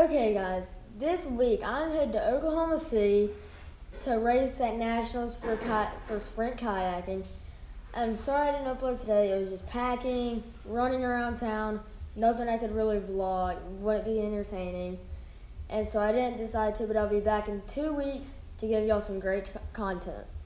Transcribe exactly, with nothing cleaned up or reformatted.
Okay, guys, this week I'm headed to Oklahoma City to race at nationals for ki- for sprint kayaking. I'm sorry I didn't upload today. It was just packing, running around town, nothing I could really vlog, wouldn't be entertaining. And so I didn't decide to, but I'll be back in two weeks to give y'all some great t- content.